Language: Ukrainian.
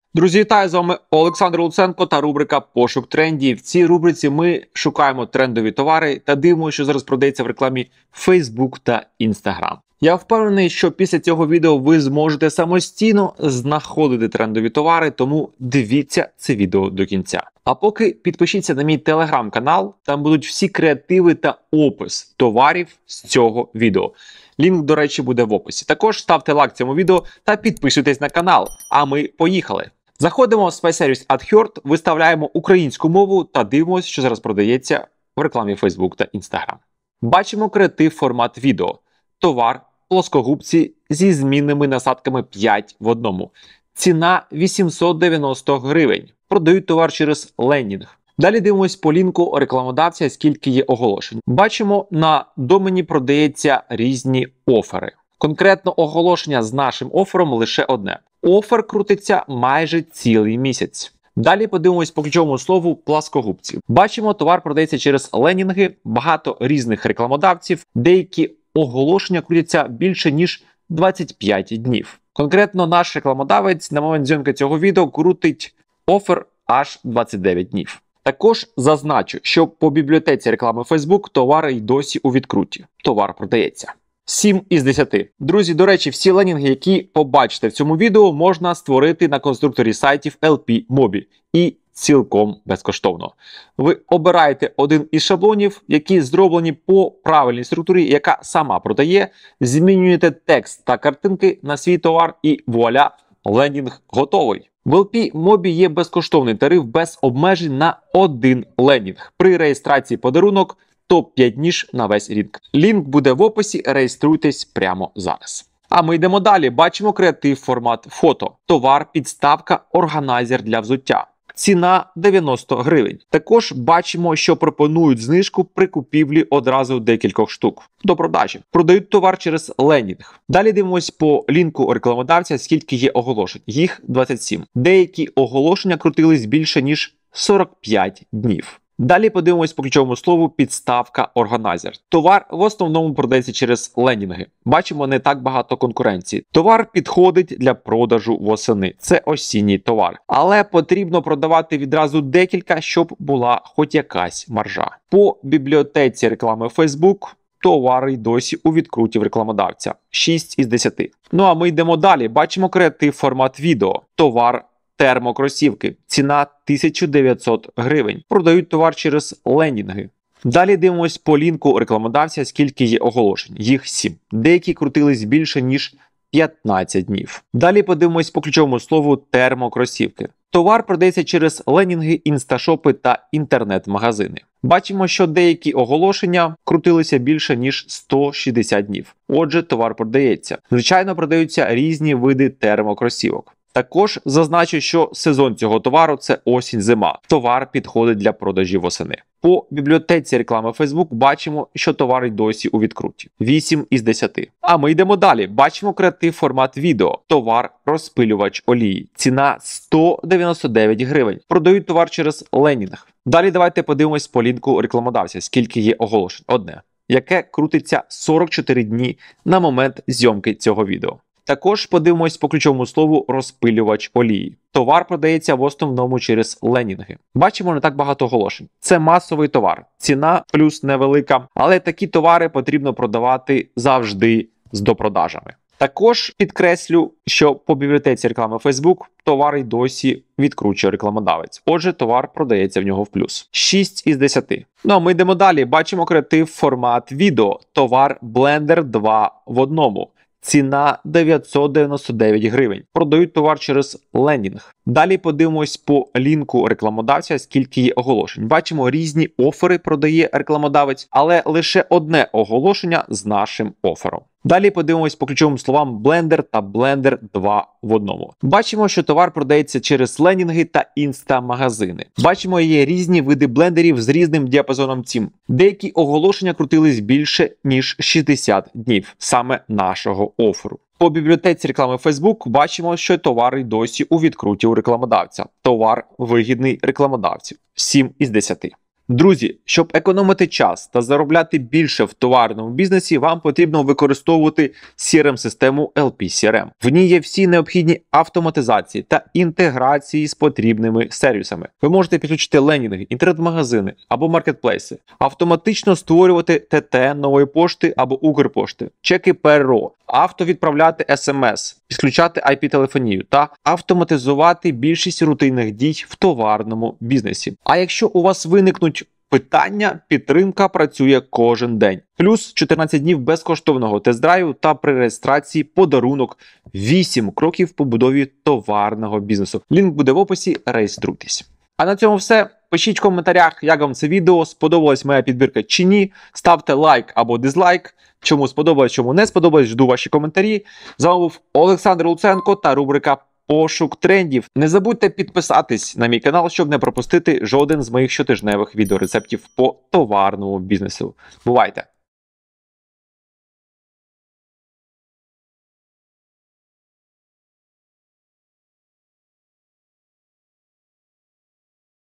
Друзі, вітаю, з вами Олександр Луценко та рубрика «Пошук трендів». В цій рубриці ми шукаємо трендові товари та дивимося, що зараз продається в рекламі Facebook та Instagram. Я впевнений, що після цього відео ви зможете самостійно знаходити трендові товари, тому дивіться це відео до кінця. А поки підпишіться на мій телеграм-канал, там будуть всі креативи та опис товарів з цього відео. Лінк, до речі, буде в описі. Також ставте лайк цьому відео та підписуйтесь на канал. А ми поїхали! Заходимо в спецсервіс AdHerd, виставляємо українську мову та дивимося, що зараз продається в рекламі Facebook та Instagram. Бачимо креатив формат відео. Товар плоскогубці зі змінними насадками 5 в 1. Ціна 890 гривень. Продають товар через лендінг. Далі дивимось по лінку рекламодавця, скільки є оголошень. Бачимо, на домені продається різні офери. Конкретно оголошення з нашим офером лише одне. Офер крутиться майже цілий місяць. Далі подивимось по ключовому слову плоскогубці. Бачимо, товар продається через лендінги, багато різних рекламодавців, деякі оголошення крутяться більше ніж 25 днів. Конкретно наш рекламодавець на момент зйомки цього відео крутить офер аж 29 днів. Також зазначу, що по бібліотеці реклами Facebook товар й досі у відкруті. Товар продається. 7 із 10. Друзі, до речі, всі лендінги, які побачите в цьому відео, можна створити на конструкторі сайтів LP-Mobi. І цілком безкоштовно. Ви обираєте один із шаблонів, які зроблені по правильній структурі, яка сама продає, змінюєте текст та картинки на свій товар і вуаля, лендінг готовий. В LP-Mobi є безкоштовний тариф без обмежень на один лендінг. При реєстрації подарунок топ-5 ніж на весь ринок. Лінк буде в описі, реєструйтесь прямо зараз. А ми йдемо далі. Бачимо креатив формат фото. Товар підставка органайзер для взуття. Ціна 90 гривень. Також бачимо, що пропонують знижку при купівлі одразу декількох штук до продажі. Продають товар через лендінг. Далі дивимось по лінку рекламодавця, скільки є оголошень. Їх 27. Деякі оголошення крутились більше ніж 45 днів. Далі подивимось по ключовому слову підставка органайзер. Товар в основному продається через лендінги. Бачимо, не так багато конкуренції. Товар підходить для продажу восени. Це осінній товар. Але потрібно продавати відразу декілька, щоб була хоч якась маржа. По бібліотеці реклами Facebook товар й досі у відкруті в рекламодавця. 6 із 10. Ну а ми йдемо далі. Бачимо креатив формат відео. Товар термокросівки. Ціна 1900 гривень. Продають товар через лендінги. Далі дивимось по лінку рекламодавця, скільки є оголошень. Їх 7. Деякі крутились більше ніж 15 днів. Далі подивимось по ключовому слову термокросівки. Товар продається через лендінги, інсташопи та інтернет-магазини. Бачимо, що деякі оголошення крутилися більше ніж 160 днів. Отже, товар продається. Звичайно, продаються різні види термокросівок. Також зазначу, що сезон цього товару – це осінь-зима. Товар підходить для продажі восени. По бібліотеці реклами Facebook бачимо, що товар й досі у відкруті. 8 із 10. А ми йдемо далі. Бачимо креатив формат відео. Товар розпилювач олії. Ціна 199 гривень. Продають товар через лендінг. Далі давайте подивимось по лінку рекламодавця, скільки є оголошень. Одне, яке крутиться 44 дні на момент зйомки цього відео. Також подивимось по ключовому слову розпилювач олії. Товар продається в основному через лендінги. Бачимо не так багато оголошень. Це масовий товар. Ціна плюс невелика, але такі товари потрібно продавати завжди з допродажами. Також підкреслю, що по бібліотеці реклами Facebook товар й досі відкручує рекламодавець. Отже, товар продається в нього в плюс. 6 із 10. Ну а ми йдемо далі. Бачимо креатив формат відео. Товар Blender 2 в 1. Ціна 999 гривень. Продають товар через лендінг. Далі подивимось по лінку рекламодавця, скільки є оголошень. Бачимо, різні офери продає рекламодавець, але лише одне оголошення з нашим офером. Далі подивимось по ключовим словам Blender та Blender 2 в 1. Бачимо, що товар продається через лендінги та інстамагазини. Бачимо, є різні види блендерів з різним діапазоном цін. Деякі оголошення крутились більше ніж 60 днів, саме нашого оферу. По бібліотеці реклами Facebook бачимо, що товар й досі у відкруті у рекламодавця. Товар вигідний рекламодавцю. 7 із 10. Друзі, щоб економити час та заробляти більше в товарному бізнесі, вам потрібно використовувати CRM-систему LP-CRM. В ній є всі необхідні автоматизації та інтеграції з потрібними сервісами. Ви можете підключити ленінги, інтернет-магазини або маркетплейси, автоматично створювати ТТ нової пошти або Укрпошти, чеки ПРО, автовідправляти СМС, підключати IP-телефонію та автоматизувати більшість рутинних дій в товарному бізнесі. А якщо у вас виникнуть питання, підтримка працює кожен день. Плюс 14 днів безкоштовного тест-драйву та при реєстрації подарунок 8 кроків в побудові товарного бізнесу. Лінк буде в описі, реєструйтесь. А на цьому все. Пишіть в коментарях, як вам це відео, сподобалась моя підбірка чи ні. Ставте лайк або дизлайк. Чому сподобалось, чому не сподобалось, жду ваші коментарі. З вами був Олександр Луценко та рубрика Пошук трендів. Не забудьте підписатись на мій канал, щоб не пропустити жоден з моїх щотижневих відеорецептів по товарному бізнесу. Бувайте!